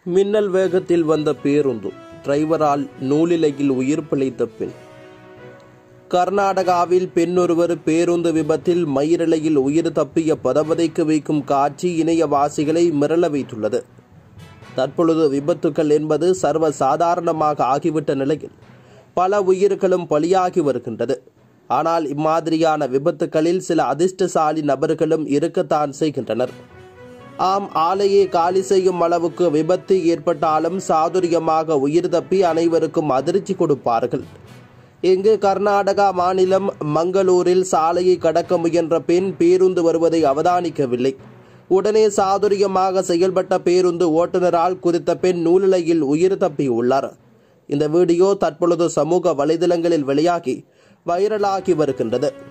மின்னல் வேகத்தில் வந்த பேருந்து டிரைவரால் நூலிலையில் உயிர் பிழைத்த பெண். கர்நாடகாவில் பெண்ணொருவர் பேருந்து விபத்தில் மயிரிழையில் உயிர் தப்பிய பதவதைக்கு வைக்கும் காட்சி இணையவாசிகளை மிரள வைத்துள்ளது. தற்பொழுது விபத்துக்கள் என்பது சர்வ சாதாரணமாக ஆகிவிட்ட நிலையில் பல உயிர்களும் பலியாகி வருகின்றது. ஆனால் இம்மாதிரியான விபத்துக்களில் சில அதிர்ஷ்டசாலி நபர்களும் இருக்கத்தான் செய்கின்றனர். ஆம், ஆலையை காலி செய்யும் அளவுக்கு விபத்து ஏற்பட்டாலும் சாதுரியமாக உயிர் தப்பி அனைவருக்கும் அதிர்ச்சி கொடுப்பார்கள். இங்கு கர்நாடகா மாநிலம் மங்களூரில் சாலையை கடக்க முயன்ற பெண் பேருந்து வருவதை அவதானிக்கவில்லை. உடனே சாதுரியமாக செயல்பட்ட பேருந்து ஓட்டுநரால் குறித்த பெண் நூலிலையில் உயிர் தப்பியுள்ளார். இந்த வீடியோ தற்பொழுது சமூக வலைதளங்களில் வெளியாகி வைரலாகி வருகின்றது.